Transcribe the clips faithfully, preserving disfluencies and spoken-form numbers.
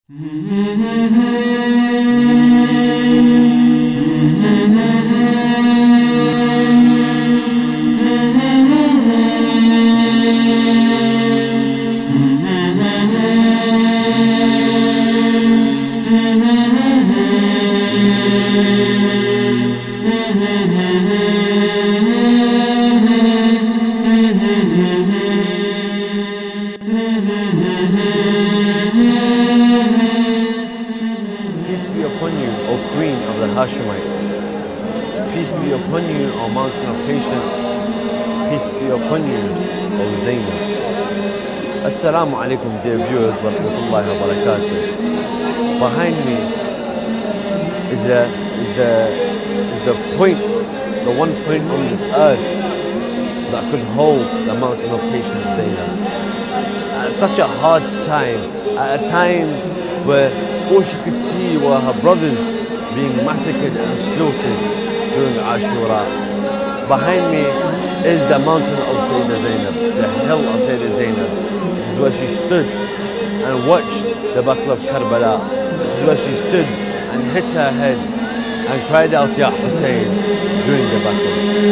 Hashemites. Peace be upon you, O mountain of patience. Peace be upon you, O Zainab. Assalamu alaikum, dear viewers, wa rahmatullahi wa barakatuh. Behind me is, a, is, the, is the point, the one point on this earth that could hold the mountain of patience, Zainab. At such a hard time, at a time where all she could see were her brothers being massacred and slaughtered during Ashura. Behind me is the mountain of Sayyidah Zainab, the hill of Sayyidah Zainab. This is where she stood and watched the battle of Karbala. This is where she stood and hit her head and cried out, Ya Hussein, during the battle.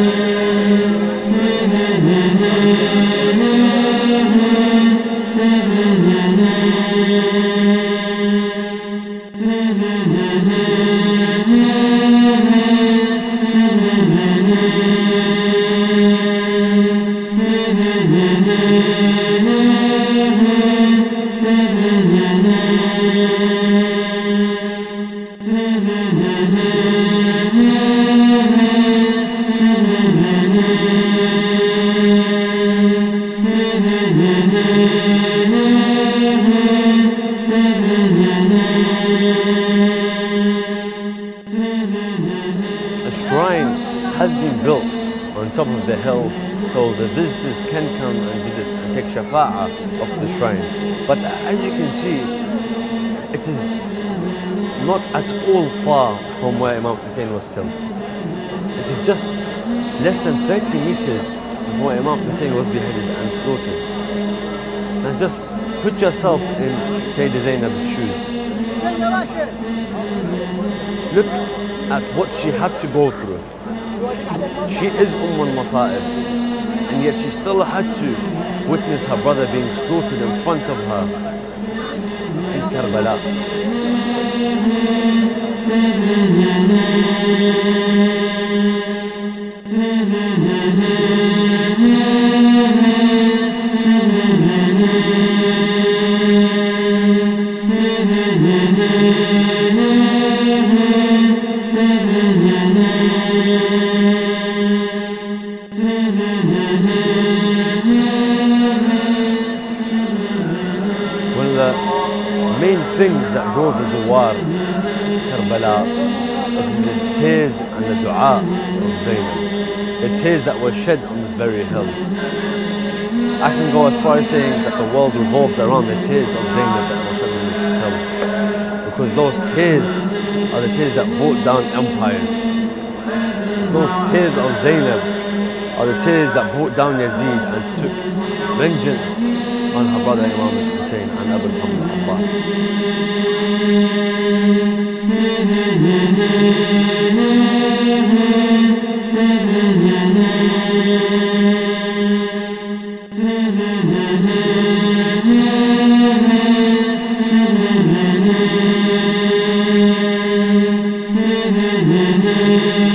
A shrine has been built on top of the hill so the visitors can come and visit and take shafa'ah of the shrine. But as you can see, it is not at all far from where Imam Hussein was killed. It is just less than thirty meters before Imam Hussein was beheaded and slaughtered. Now just put yourself in Sayyidah Zainab's shoes. Look at what she had to go through. She is Umm al-Masa'ib, and yet she still had to witness her brother being slaughtered in front of her in Karbala. One of the main things that draws the Zawar Karbala is the tears and the dua of Zainab, the tears that were shed on this very hill. I can go as far as saying that the world revolves around the tears of Zainab that were shed on this hill, because those tears are the tears that brought down empires. Those tears of Zainab are the tears that brought down Yazid and took vengeance on her brother Imam Hussein and Abu Muhammad Abbas. Mm-hmm.